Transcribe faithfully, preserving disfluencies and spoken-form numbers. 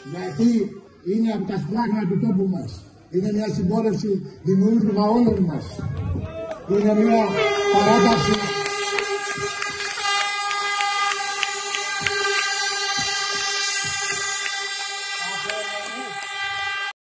Γιατί είναι από τα σπλάχνα του τόπου μας. Είναι μια συμπόρευση δημιούργημα όλων μας. Είναι μια παράταξη